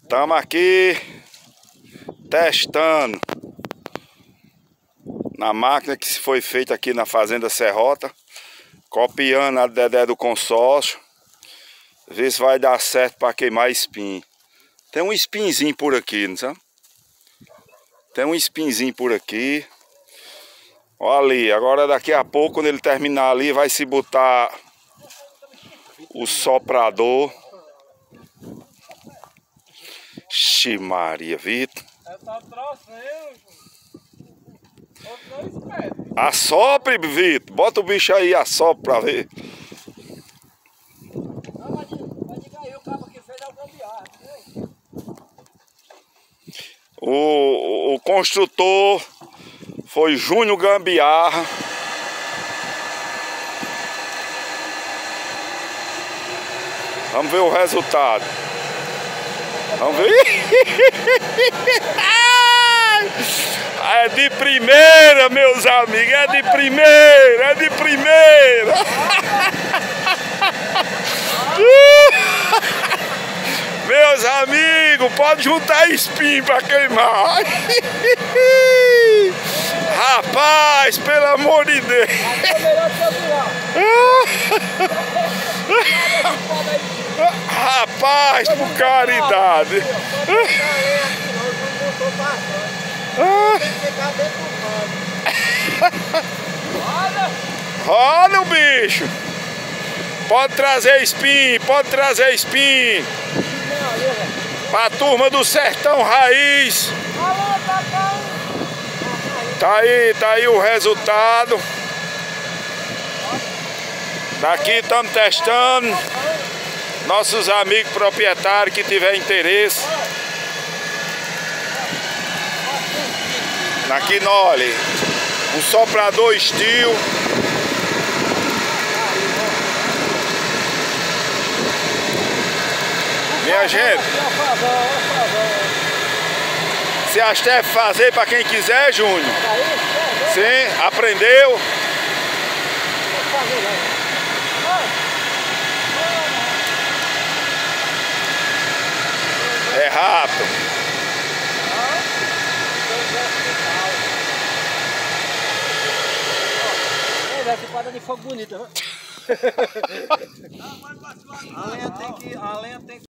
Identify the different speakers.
Speaker 1: Estamos aqui testando na máquina que foi feita aqui na Fazenda Serrota, copiando a Dedé do consórcio, ver se vai dar certo para queimar espinho. Tem um espinzinho por aqui, não sabe? Tem um espinzinho por aqui. Olha ali, agora daqui a pouco, quando ele terminar ali, vai se botar o soprador. Ixi Maria, Vitor. Assopre, Vitor. Bota o bicho aí, assopre pra ver. O construtor foi Júnior Gambiarra. Vamos ver o resultado. Vamos ver. É de primeira, meus amigos. É de primeira. É de primeira. Meus amigos, pode juntar espinho para queimar. Rapaz, pelo amor de Deus. Rapaz, por caridade. Olha o bicho. Pode trazer espinho, pode trazer espinho. Pra turma do Sertão Raiz. Tá aí o resultado. Daqui estamos testando. Nossos amigos proprietários que tiver interesse. Aqui nós, olha, um soprador steel. Minha gente, se acha que é fazer para quem quiser, Júnior? Sim, aprendeu? É rápido.
Speaker 2: Essa quadra de fogo bonita, viu? A lenha tem que